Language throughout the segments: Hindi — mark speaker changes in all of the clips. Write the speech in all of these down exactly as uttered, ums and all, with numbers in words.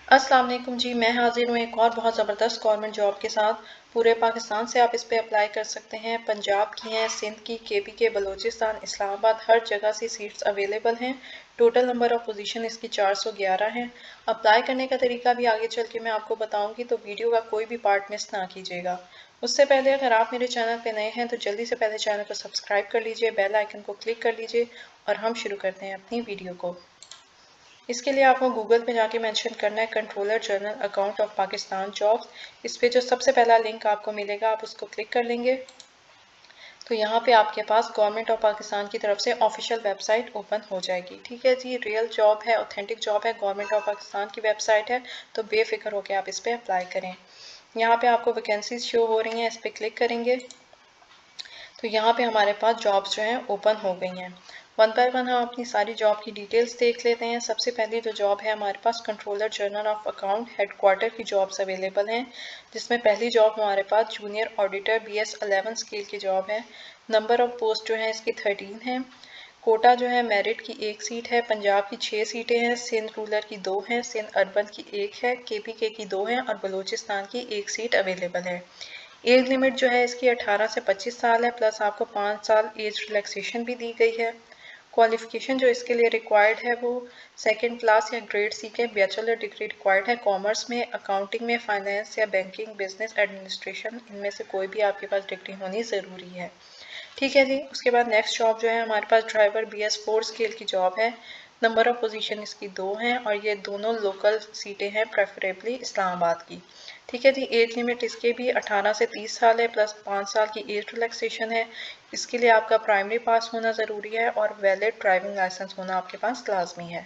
Speaker 1: अस्सलाम वालेकुम जी, मैं हाजिर हूँ एक और बहुत ज़बरदस्त गवर्नमेंट जॉब के साथ। पूरे पाकिस्तान से आप इस पे अप्लाई कर सकते हैं। पंजाब की हैं, सिंध की, केपी के, बलूचिस्तान, इस्लामाबाद, हर जगह से सीट्स अवेलेबल हैं। टोटल नंबर ऑफ पोजीशन इसकी चार सौ ग्यारह हैं। अप्लाई करने का तरीका भी आगे चल के मैं आपको बताऊंगी, तो वीडियो का कोई भी पार्ट मिस ना कीजिएगा। उससे पहले अगर आप मेरे चैनल पे नए हैं तो जल्दी से पहले चैनल को सब्सक्राइब कर लीजिए, बेल आइकन को क्लिक कर लीजिए और हम शुरू करते हैं अपनी वीडियो को। इसके लिए आपको गूगल पे जाके मेंशन करना है controller general account of Pakistan jobs. इस पे जो सबसे पहला लिंक आपको मिलेगा आप उसको क्लिक कर लेंगे तो यहाँ पे आपके पास गवर्नमेंट ऑफ पाकिस्तान की तरफ से ऑफिशियल वेबसाइट ओपन हो जाएगी। ठीक है जी, रियल जॉब है, ऑथेंटिक जॉब है, गवर्नमेंट ऑफ पाकिस्तान की वेबसाइट है, तो बेफिक्र होकर आप इस पर अप्लाई करें। यहाँ पे आपको वैकेंसीज शो हो रही हैं, इस पर क्लिक करेंगे तो यहाँ पे हमारे पास जॉब्स जो हैं ओपन हो गई हैं। वन बाय वन हम अपनी सारी जॉब की डिटेल्स देख लेते हैं। सबसे पहली जो जॉब है हमारे पास controller general of account headquarter की जॉब्स अवेलेबल हैं, जिसमें पहली जॉब हमारे पास junior auditor B S eleven scale की जॉब है। नंबर ऑफ पोस्ट जो है इसकी थर्टीन है। कोटा जो है मेरिट की एक सीट है। पंजाब की छः सीटें हैं, सिंध रूरल की दो हैं, सिंध अर्बन की एक है, के पी के की दो हैं और बलूचिस्तान की एक सीट अवेलेबल है। एज लिमिट जो है इसकी अठारह से पच्चीस साल है, प्लस आपको पाँच साल एज रिलैक्सेशन भी दी गई है। क्वालिफिकेशन जो इसके लिए रिक्वायर्ड है वो सेकंड क्लास या ग्रेड सी के बैचलर डिग्री रिक्वायर्ड है। कॉमर्स में, अकाउंटिंग में, फाइनेंस या बैंकिंग, बिजनेस एडमिनिस्ट्रेशन, इनमें से कोई भी आपके पास डिग्री होनी ज़रूरी है। ठीक है जी। उसके बाद नेक्स्ट जॉब जो है हमारे पास driver B S four scale की जॉब है। नंबर ऑफ पोजीशन इसकी दो हैं और ये दोनों लोकल सीटें हैं, प्रेफरेबली इस्लामाबाद की। ठीक है जी। एज लिमिट इसके भी अठारह से तीस साल है, प्लस पाँच साल की एज रिलैक्सेशन है। इसके लिए आपका प्राइमरी पास होना ज़रूरी है और वैलिड ड्राइविंग लाइसेंस होना आपके पास लाजमी है।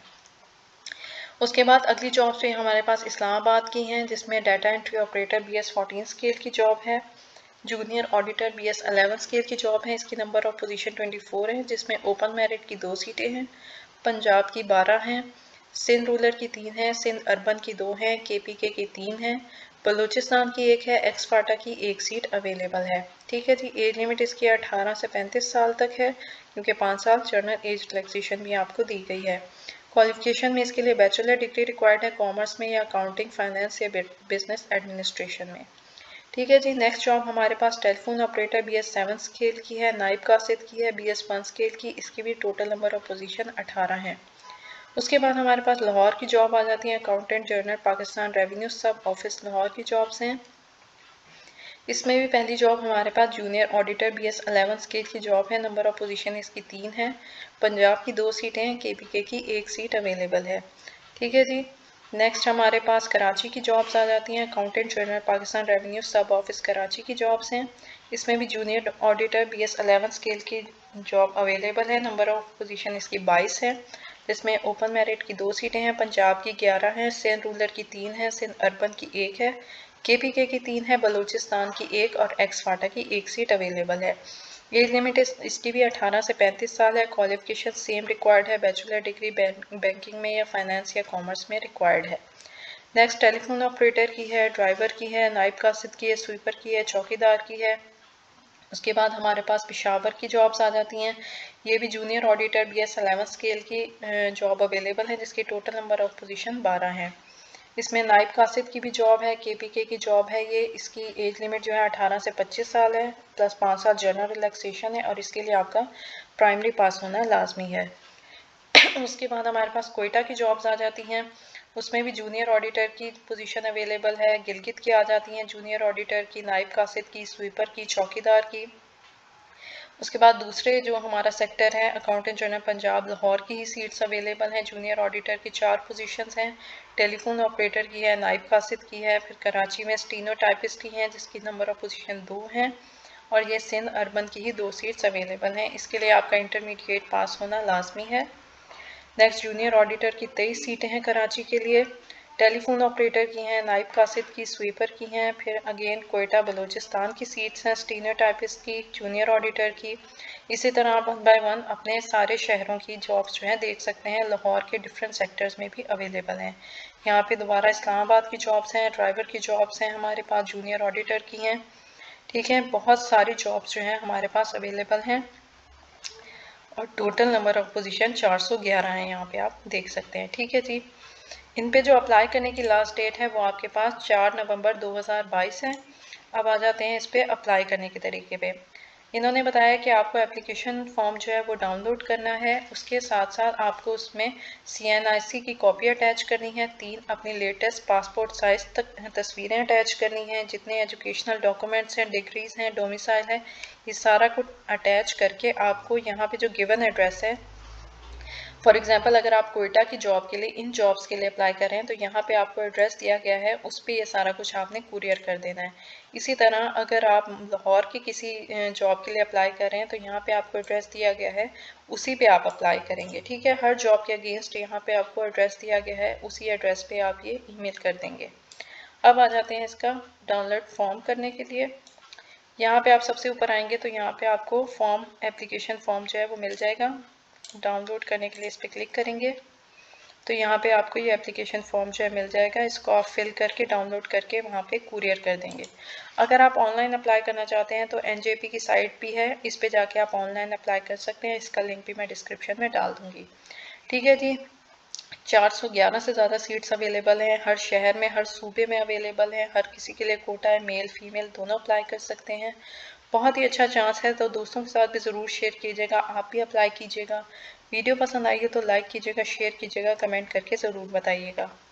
Speaker 1: उसके बाद अगली जॉब जो हमारे पास इस्लामाबाद की हैं, जिसमें data entry operator B S fourteen scale की जॉब है। Junior auditor B S eleven scale की जॉब है। इसकी number of position twenty four है, जिसमें ओपन मेरिट की दो सीटें हैं। पंजाब की बारह हैं, सिंध रूरल की तीन है, सिंध अर्बन की दो हैं, के पी के की तीन हैं, बलूचिस्तान की एक है, एक्स फाटा की एक सीट अवेलेबल है। ठीक है जी। एज लिमिट इसकी अठारह से पैंतीस साल तक है, क्योंकि पाँच साल जनरल एज रिलैक्सेशन भी आपको दी गई है। क्वालिफिकेशन में इसके लिए बैचलर डिग्री रिक्वायर्ड है, कॉमर्स में या अकाउंटिंग, फाइनेंस या बिजनेस एडमिनिस्ट्रेशन में। ठीक है जी। नेक्स्ट जॉब हमारे पास telephone operator B S seven scale की है, नाइब कासिद की है, बी एस वन स्केल की। इसकी भी टोटल नंबर ऑफ पोजीशन अठारह है। उसके बाद हमारे पास लाहौर की जॉब आ जाती है, accountant general Pakistan revenue sub office Lahore की जॉब्स हैं। इसमें भी पहली जॉब हमारे पास junior auditor B S eleven scale की जॉब है। नंबर ऑफ पोजीशन इसकी तीन है। पंजाब की दो सीटें हैं, के पी के की एक सीट अवेलेबल है। ठीक है जी। नेक्स्ट हमारे पास कराची की जॉब्स आ जाती हैं, accountant general Pakistan revenue sub office Karachi की जॉब्स हैं। इसमें भी junior auditor B S eleven scale की जॉब अवेलेबल है। नंबर ऑफ पोजीशन इसकी बाईस है, जिसमें ओपन मेरिट की दो सीटें हैं। पंजाब की ग्यारह हैं, सिंध रूरल की तीन है, सिंध अर्बन की एक है, के पी के की तीन है, बलूचिस्तान की एक और एक्स फाटा की एक सीट अवेलेबल है। एज लिमिट इसकी भी अठारह से पैंतीस साल है। क्वालिफिकेशन सेम रिक्वायर्ड है, बैचलर डिग्री बैंकिंग में या फाइनेंस या कॉमर्स में रिक्वायर्ड है। नेक्स्ट टेलीफोन ऑपरेटर की है, ड्राइवर की है, नाइब कासिद की है, स्वीपर की है, चौकीदार की है। उसके बाद हमारे पास पेशावर की जॉब्स आ जाती हैं। ये भी junior auditor B S eleven scale की जॉब अवेलेबल है, जिसकी टोटल नंबर ऑफ पोजीशन बारह है। इसमें नाइब कासिद की भी जॉब है, के पी के की जॉब है ये। इसकी एज लिमिट जो है अठारह से पच्चीस साल है, प्लस पाँच साल जनरल रिलैक्सेशन है और इसके लिए आपका प्राइमरी पास होना लाजमी है। उसके बाद हमारे पास कोयटा की जॉब्स आ जाती हैं। उसमें भी जूनियर ऑडिटर की पोजीशन अवेलेबल है। गिलगित की आ जाती हैं जूनियर ऑडिटर की, नाइब कासिद की, स्वीपर की, चौकीदार की। उसके बाद दूसरे जो हमारा सेक्टर है अकाउंटेंट जनरल पंजाब लाहौर की ही सीट्स अवेलेबल हैं। जूनियर ऑडिटर की चार पोजीशंस हैं, टेलीफोन ऑपरेटर की है, नाइब कासिद की है, फिर कराची में स्टीनो टाइपिस्ट की है जिसकी नंबर ऑफ पोजीशन दो हैं और ये सिंध अर्बन की ही दो सीट्स अवेलेबल हैं। इसके लिए आपका इंटरमीडिएट पास होना लाजमी है। नेक्स्ट जूनियर ऑडिटर की तेईस सीटें हैं कराची के लिए, टेलीफोन ऑपरेटर की हैं, नाइब कासिद की, स्वीपर की हैं, फिर अगेन कोयटा बलूचिस्तान की सीट्स हैं, स्टीनो टाइपिस्ट की, जूनियर ऑडिटर की। इसी तरह आप वन बाय वन अपने सारे शहरों की जॉब्स जो हैं देख सकते हैं। लाहौर के डिफरेंट सेक्टर्स में भी अवेलेबल हैं। यहाँ पे दोबारा इस्लामाबाद की जॉब्स हैं, ड्राइवर की जॉब्स हैं, हमारे पास जूनियर ऑडिटर की हैं। ठीक है, बहुत सारी जॉब्स जो हैं हमारे पास अवेलेबल हैं और टोटल नंबर ऑफ पोजीशन चार सौ ग्यारह है, यहाँ पे आप देख सकते हैं। ठीक है जी। इन पे जो अप्लाई करने की लास्ट डेट है वो आपके पास चार नवंबर दो हज़ार बाईस है। अब आ जाते हैं इस पे अप्लाई करने के तरीके पे। इन्होंने बताया कि आपको एप्लीकेशन फॉर्म जो है वो डाउनलोड करना है, उसके साथ साथ आपको उसमें सी एन आई सी की कॉपी अटैच करनी है, तीन अपनी लेटेस्ट पासपोर्ट साइज तक तस्वीरें अटैच करनी हैं, जितने एजुकेशनल डॉक्यूमेंट्स हैं, डिग्रीज हैं, डोमिसाइल है, ये सारा कुछ अटैच करके आपको यहाँ पे जो गिवन एड्रेस है, फॉर एग्जाम्पल अगर आप कोयटा की जॉब के लिए इन जॉब्स के लिए अप्लाई कर रहे हैं तो यहाँ पे आपको एड्रेस दिया गया है, उस पर ये सारा कुछ आपने कुरियर कर देना है। इसी तरह अगर आप लाहौर की किसी जॉब के लिए अप्लाई कर रहे हैं तो यहाँ पे आपको एड्रेस दिया गया है, उसी पे आप अप्लाई करेंगे। ठीक है, हर जॉब के अगेंस्ट यहाँ पे आपको एड्रेस दिया गया है, उसी एड्रेस पे आप ये ईमेल कर देंगे। अब आ जाते हैं इसका डाउनलोड फॉर्म करने के लिए। यहाँ पे आप सबसे ऊपर आएंगे तो यहाँ पे आपको फॉर्म एप्लीकेशन फॉर्म जो है वो मिल जाएगा। डाउनलोड करने के लिए इस पर क्लिक करेंगे तो यहाँ पे आपको ये एप्लीकेशन फॉर्म जो है मिल जाएगा। इसको आप फिल करके डाउनलोड करके वहाँ पे कुरियर कर देंगे। अगर आप ऑनलाइन अप्लाई करना चाहते हैं तो एन जे पी की साइट भी है, इस पे जाके आप ऑनलाइन अप्लाई कर सकते हैं। इसका लिंक भी मैं डिस्क्रिप्शन में डाल दूँगी। ठीक है जी, चार सौ ग्यारह से ज़्यादा सीट्स अवेलेबल हैं, हर शहर में, हर सूबे में अवेलेबल हैं, हर किसी के लिए कोटा है, मेल फीमेल दोनों अप्लाई कर सकते हैं। बहुत ही अच्छा चांस है, तो दोस्तों के साथ भी ज़रूर शेयर कीजिएगा, आप भी अप्लाई कीजिएगा। वीडियो पसंद आई है तो लाइक कीजिएगा, शेयर कीजिएगा, कमेंट करके ज़रूर बताइएगा।